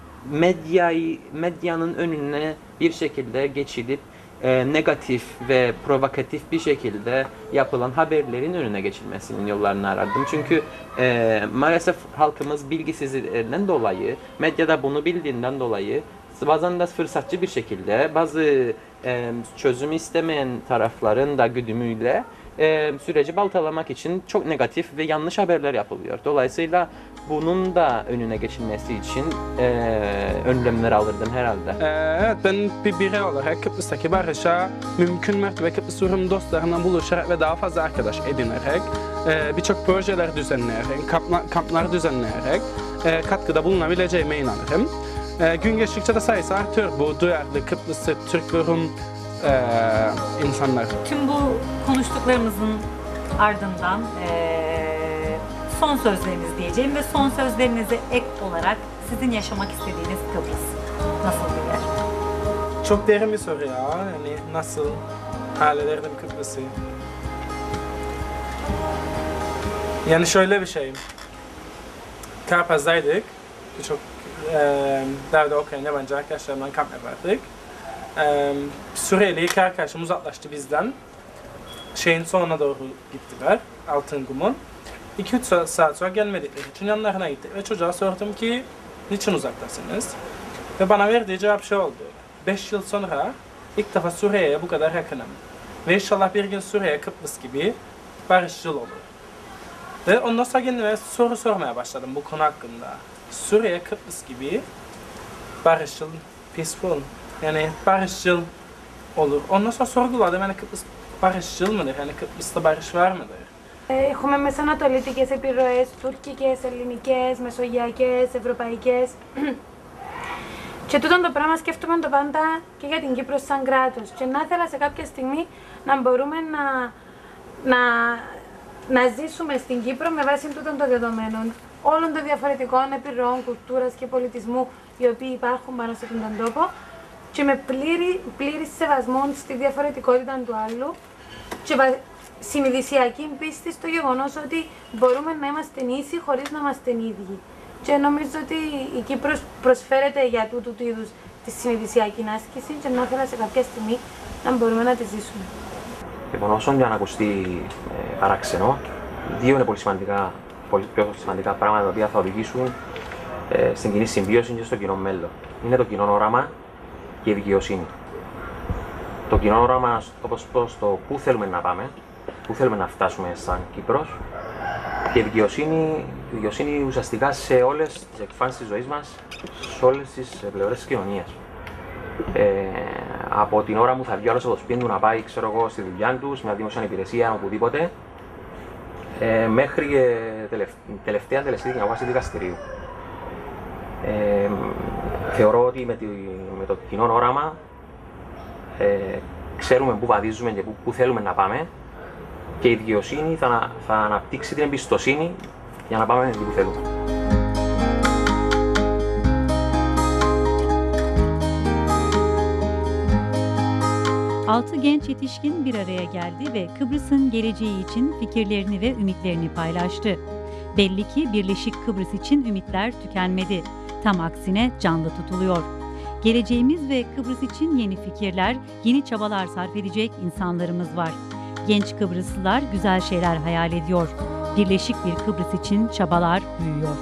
S12: medyanın önüne bir şekilde geçilip negatif ve provokatif bir şekilde yapılan haberlerin önüne geçilmesinin yollarını aradım. Çünkü maalesef halkımız bilgisizliğinden dolayı, medyada bunu bildiğinden dolayı bazen de fırsatçı bir şekilde bazı çözümü istemeyen tarafların da güdümüyle süreci baltalamak için çok negatif ve yanlış haberler yapılıyor. Dolayısıyla bunun da önüne geçilmesi için önlemler alırdım herhalde.
S9: Evet, ben bir birey olarak Kıbrıs'taki barışa mümkün mertebe Kıbrıs Rum dostlarından buluşarak ve daha fazla arkadaş edinerek, birçok projeler düzenleyerek, kamplar düzenleyerek katkıda bulunabileceğime inanırım. Gün geçtikçe de sayısı artıyor bu duyarlı Kıbrıslı Türk ve Rum insanlar.
S5: Tüm bu konuştuklarımızın ardından son sözleriniz diyeceğim ve son sözlerinize ek olarak sizin yaşamak istediğiniz Kıbrıs nasıl bir yer?
S9: Çok derin bir soru ya. Yani nasıl hallederdim Kıbrıs'ı? Yani şöyle bir şey. Karpaz'daydık. Birçok derdi okuyan yabancı arkadaşlarımla kamp yapardık. Suriyeli iki arkadaşım uzaklaştı bizden. Şeyin sonuna doğru gittiler, Altınkum'un. 2-3 saat sonra gelmedikleri için yanlarına gittik ve çocuğa sordum ki niçin uzaktasınız? Ve bana verdiği cevap şey oldu. 5 yıl sonra ilk defa Suriye'ye bu kadar yakınım. Ve inşallah bir gün Suriye Kıbrıs gibi barışçıl olur. Ve ondan sonra kendime soru sormaya başladım bu konu hakkında. Suriye Kıbrıs gibi barışçıl, peaceful, yani barışçıl olur. Ondan sonra sorguladım, yani Kıbrıs barışçıl mıdır? Yani Kıbrıs'ta barış var mıdır?
S10: Έχουμε μεσανατολίτικες επιρροές, τουρκικές, ελληνικές, μεσογειακές, ευρωπαϊκές. Και τούτο το πράγμα σκέφτομαι το πάντα και για την Κύπρο σαν κράτος. Και να ήθελα σε κάποια στιγμή να μπορούμε να ζήσουμε στην Κύπρο με βάση τούτων των δεδομένων όλων των διαφορετικών επιρροών, κουλτούρας και πολιτισμού οι οποίοι υπάρχουν πάνω σε αυτόν τον τόπο και με πλήρη σεβασμό στη διαφορετικότητα του άλλου και συνειδησιακή πίστη στο γεγονός ότι μπορούμε να είμαστε ίσοι χωρίς να είμαστε ίδιοι. Και νομίζω ότι η Κύπρος προσφέρεται για τούτου του είδους τη συνειδησιακή άσκηση και να ήθελα σε κάποια στιγμή να μπορούμε να τη ζήσουμε.
S8: Λοιπόν, όσον και αν ακουστεί παράξενο, δύο είναι πολύ πιο σημαντικά πράγματα τα οποία θα οδηγήσουν στην κοινή συμβίωση και στο κοινό μέλλον. Είναι το κοινό όραμα και η δικαιοσύνη. Το κοινό όραμα όπως προς το πού θέλουμε να πάμε, πού θέλουμε να φτάσουμε σαν Κύπρος, και η δικαιοσύνη ουσιαστικά σε όλες τις εκφάνσεις της ζωής μας, σε όλες τις πλευρές της κοινωνίας. Από την ώρα που θα βγει όλος από το σπίτι του να πάει, ξέρω εγώ, στη δουλειά του, σε μια δημόσια υπηρεσία, οπουδήποτε, μέχρι και τελευταία τελεσίδικη απόφαση δικαστηρίου. Θεωρώ ότι με το κοινό όραμα ξέρουμε πού βαδίζουμε και πού θέλουμε να πάμε και η δικαιοσύνη θα αναπτύξει την εμπιστοσύνη για να πάμε εκεί που θέλουμε.
S5: Altı genç yetişkin bir araya geldi ve Kıbrıs'ın geleceği için fikirlerini ve ümitlerini paylaştı. Belli ki Birleşik Kıbrıs için ümitler tükenmedi. Tam aksine canlı tutuluyor. Geleceğimiz ve Kıbrıs için yeni fikirler, yeni çabalar sarf edecek insanlarımız var. Genç Kıbrıslılar güzel şeyler hayal ediyor. Birleşik bir Kıbrıs için çabalar büyüyor.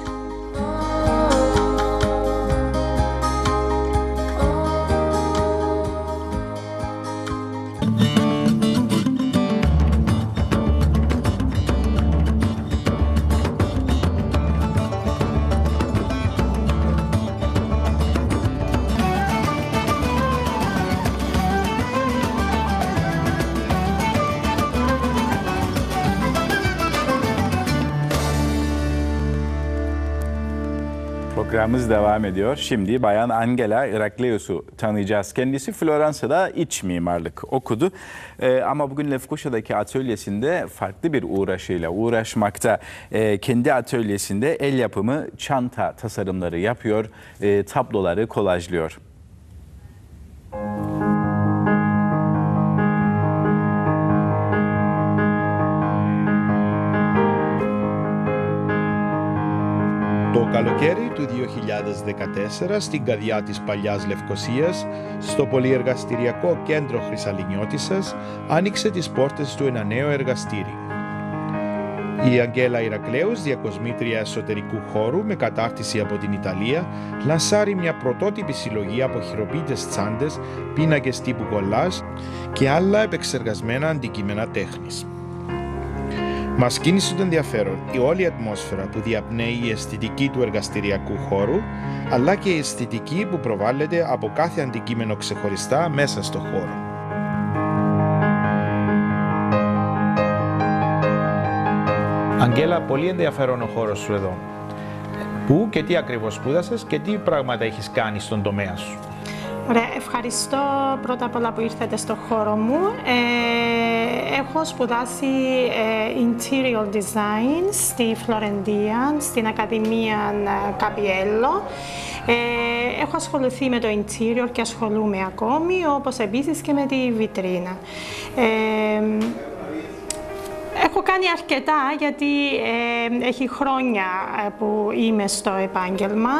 S1: Programımız devam ediyor. Şimdi Bayan Angela Irakleous'u tanıyacağız. Kendisi Floransa'da iç mimarlık okudu. Ama bugün Lefkoşa'daki atölyesinde farklı bir uğraşıyla uğraşmakta. Kendi atölyesinde el yapımı çanta tasarımları yapıyor, tabloları kolajlıyor.
S2: Το καλοκαίρι του 2014, στην καρδιά της παλιάς Λευκωσίας, στο πολυεργαστηριακό κέντρο Χρυσαλινιώτισσας, άνοιξε τις πόρτες του ένα νέο εργαστήρι. Η Αγγέλα Ηρακλέους, διακοσμήτρια εσωτερικού χώρου με κατάρτιση από την Ιταλία, λανσάρει μια πρωτότυπη συλλογή από χειροποίητες τσάντες, πίνακες τύπου κολλάζ και άλλα επεξεργασμένα αντικείμενα τέχνης. Μας κίνησε το ενδιαφέρον η όλη ατμόσφαιρα που διαπνέει η αισθητική του εργαστηριακού χώρου, αλλά και η αισθητική που προβάλλεται από κάθε αντικείμενο ξεχωριστά μέσα στο χώρο. Αγγέλα, πολύ ενδιαφέρον ο χώρος σου εδώ. Πού και τι ακριβώς σπούδασες και τι πράγματα έχεις κάνει στον τομέα σου?
S14: Ωραία, ευχαριστώ πρώτα απ' όλα που ήρθατε στο χώρο μου. Έχω σπουδάσει Interior Design στη Φλωρεντία, στην Ακαδημία Καπιέλο. Έχω ασχοληθεί με το interior και ασχολούμαι ακόμη, όπως επίσης και με τη βιτρίνα. Έχω κάνει αρκετά γιατί έχει χρόνια που είμαι στο επάγγελμα.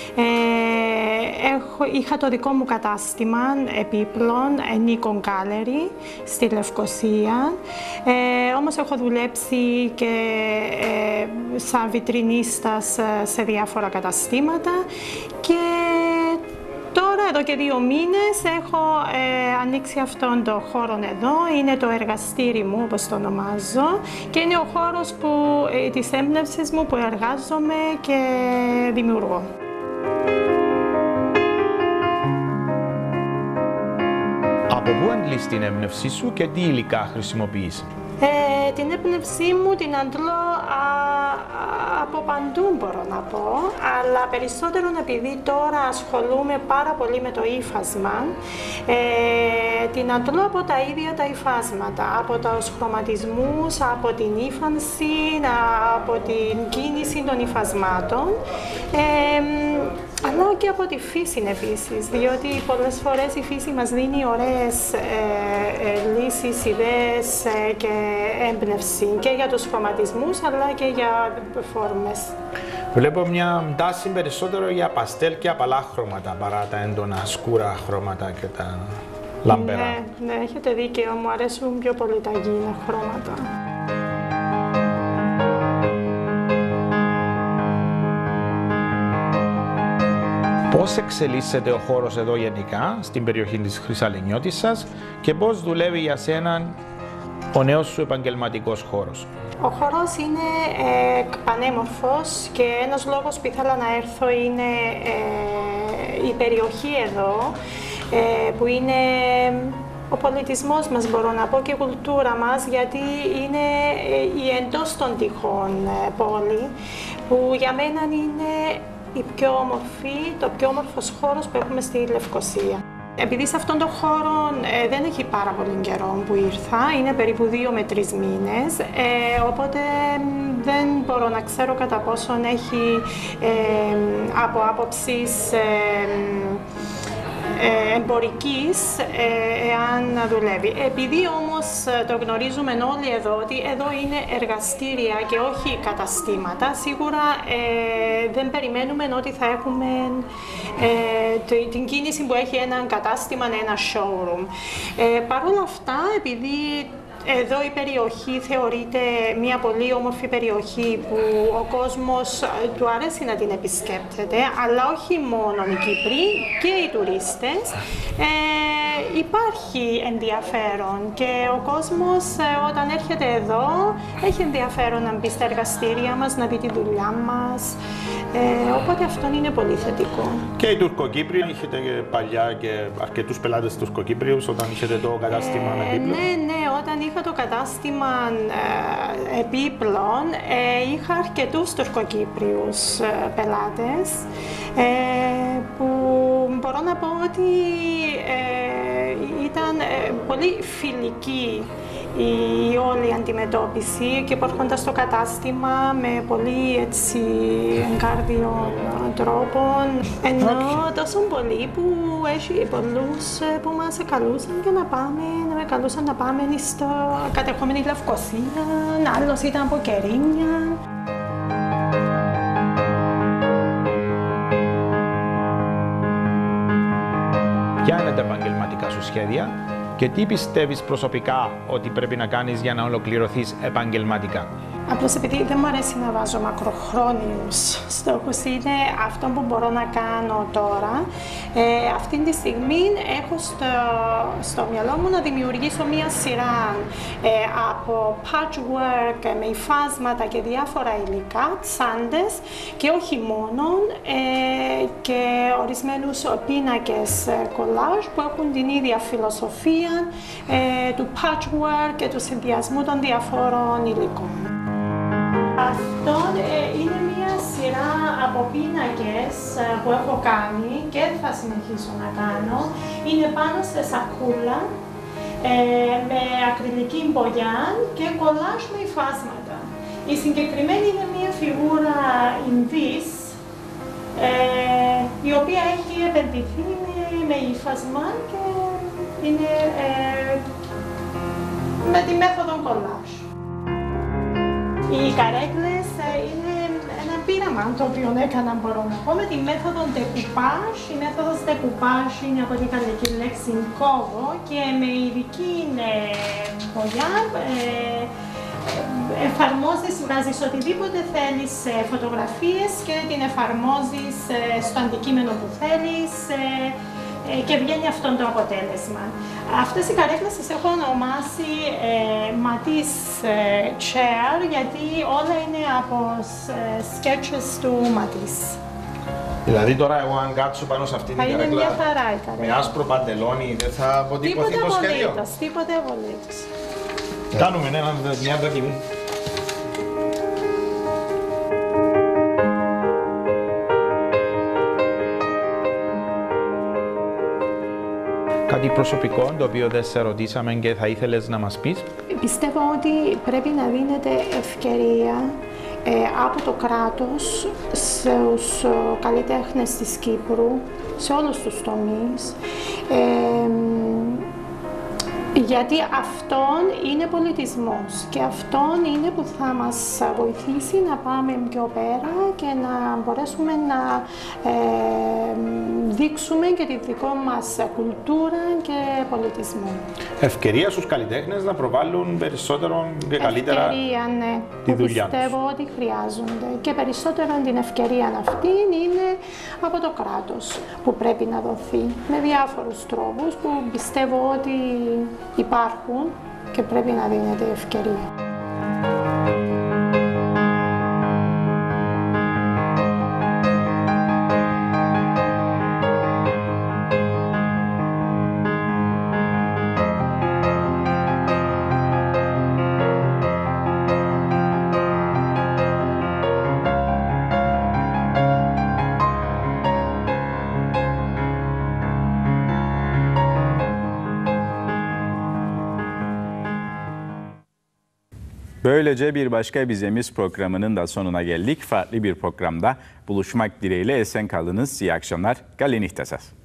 S14: Είχα το δικό μου κατάστημα επίπλων, Nikon Gallery, στη Λευκωσία. Όμως έχω δουλέψει και σαν βιτρινίστας σε διάφορα καταστήματα και τώρα, εδώ και 2 μήνες, έχω ανοίξει αυτόν τον χώρο εδώ. Είναι το εργαστήρι μου, όπως το ονομάζω, και είναι ο χώρος της έμπνευσης μου που εργάζομαι και δημιουργώ.
S2: Από πού αντλείς την έμπνευσή σου και τι υλικά χρησιμοποιείς?
S14: Την έμπνευσή μου την αντλώ από παντού, μπορώ να πω, αλλά περισσότερο επειδή τώρα ασχολούμαι πάρα πολύ με το ύφασμα, την αντλώ από τα ίδια τα υφάσματα, από τους χρωματισμούς, από την ύφανση, από την κίνηση των υφασμάτων, αλλά και από τη φύση επίσης, διότι πολλές φορές η φύση μας δίνει ωραίες λύσεις, ιδέες και έμπνευση και για τους χρωματισμούς αλλά και για φόρμες.
S2: Βλέπω μια τάση περισσότερο για παστέλ και απαλά χρώματα παρά τα έντονα σκούρα χρώματα και τα λαμπερά.
S14: Ναι, έχετε δίκαιο, μου αρέσουν πιο πολύ τα γήινα χρώματα.
S2: Πώς εξελίσσεται ο χώρος εδώ γενικά, στην περιοχή της Χρυσαλινιώτισσας και πώς δουλεύει για σένα ο νέος σου επαγγελματικός χώρος?
S14: Ο χώρος είναι πανέμορφος και ένας λόγος που ήθελα να έρθω είναι η περιοχή εδώ, που είναι ο πολιτισμός μας, μπορώ να πω, και η κουλτούρα μας, γιατί είναι η εντός των τυχών πόλη, που για μένα είναι η πιο όμορφη, το πιο όμορφος χώρος που έχουμε στη Λευκωσία. Επειδή σε αυτόν τον χώρο δεν έχει πάρα πολύ καιρό που ήρθα, είναι περίπου 2 με 3 μήνες, οπότε δεν μπορώ να ξέρω κατά πόσον έχει από άποψης εμπορικής, εάν δουλεύει. Επειδή όμως το γνωρίζουμε όλοι εδώ, ότι εδώ είναι εργαστήρια και όχι καταστήματα, σίγουρα δεν περιμένουμε ότι θα έχουμε την κίνηση που έχει ένα κατάστημα, ένα showroom. Παρ' όλα αυτά, επειδή εδώ η περιοχή θεωρείται μια πολύ όμορφη περιοχή που ο κόσμος του αρέσει να την επισκέπτεται, αλλά όχι μόνο οι Κύπροι και οι τουρίστες. πελάτες, υπάρχει ενδιαφέρον και ο κόσμος όταν έρχεται εδώ έχει ενδιαφέρον να μπει στα εργαστήρια μας, να δει τη δουλειά μας, οπότε αυτό είναι πολύ θετικό.
S15: Και οι Τουρκοκύπριοι, είχετε παλιά και αρκετούς πελάτες Τουρκοκύπριους όταν είχατε το κατάστημα επίπλων?
S14: Ναι, όταν είχα το κατάστημα επίπλων είχα αρκετούς Τουρκοκύπριους πελάτες που μπορώ να πω ότι ήταν πολύ φιλική η όλη αντιμετώπιση και έρχονταν στο κατάστημα με πολύ έτσι εγκάρδιων τρόπων. Ενώ τόσο πολλοί που έχει πολλούς που μας καλούσαν και με καλούσαν να πάμε στο κατεχόμενη Λευκοσία, άλλος ήταν από Κερίνια.
S2: Ποια είναι τα επαγγελματικά σου σχέδια και τι πιστεύεις προσωπικά ότι πρέπει να κάνεις για να ολοκληρωθείς επαγγελματικά?
S14: Απλώς επειδή δεν μου αρέσει να βάζω μακροχρόνιους στόχους, είναι αυτό που μπορώ να κάνω τώρα. Αυτή τη στιγμή έχω στο μυαλό μου να δημιουργήσω μία σειρά από patchwork με υφάσματα και διάφορα υλικά, τσάντες και όχι μόνο, και ορισμένους πίνακες collage που έχουν την ίδια φιλοσοφία του patchwork και του συνδυασμού των διαφόρων υλικών. Αυτό είναι μια σειρά από πίνακες που έχω κάνει και θα συνεχίσω να κάνω. Είναι πάνω σε σακούλα με ακριλική μπογιά και κολλάζ με υφάσματα. Η συγκεκριμένη είναι μια φιγούρα Ινδής η οποία έχει επενδυθεί με υφάσμα και είναι με τη μέθοδο κολλάζ. Οι καρέκλες είναι ένα πείραμα το οποίο έκανα, μπορώ να πω, με τη μέθοδο decoupage. Η μέθοδος decoupage είναι από τη γαλλική λέξη κόβω και με ειδική μπογιά βγάζεις οτιδήποτε θέλεις φωτογραφίες και την εφαρμόζεις στο αντικείμενο που θέλεις και βγαίνει αυτό το αποτέλεσμα. Αυτές οι καρέκλες τις έχω ονομάσει Matisse Chair, γιατί όλα είναι από sketches του Matisse.
S15: Δηλαδή τώρα εγώ αν κάτσω πάνω σε αυτήν την καρέκλα
S14: είναι μια χαρά η καρέκλα.
S15: Με άσπρο παντελόνι δεν θα αποτυπωθεί το σχέδιο?
S14: Τίποτε απολύτως.
S15: Κάνουμε μια δοκιμή. Κάτι προσωπικό το οποίο δεν σε ρωτήσαμε και θα ήθελες να μας πεις?
S14: Πιστεύω ότι πρέπει να δίνεται ευκαιρία από το κράτος στους καλλιτέχνες της Κύπρου, σε όλους τους τομείς, γιατί αυτόν είναι πολιτισμός και αυτόν είναι που θα μας βοηθήσει να πάμε πιο πέρα και να μπορέσουμε να δείξουμε και τη δικό μας κουλτούρα και πολιτισμό.
S15: Ευκαιρία στους καλλιτέχνες να προβάλλουν περισσότερο και καλύτερα τη δουλειά τους.
S14: Πιστεύω ότι χρειάζονται και περισσότερο την ευκαιρία αυτή είναι από το κράτος που πρέπει να δοθεί με διάφορους τρόπους που πιστεύω ότι υπάρχουν και πρέπει να δίνεται ευκαιρία.
S1: Böylece bir başka bizemiz programının da sonuna geldik. Farklı bir programda buluşmak dileğiyle esen kalınız. İyi akşamlar. Galenihtasas.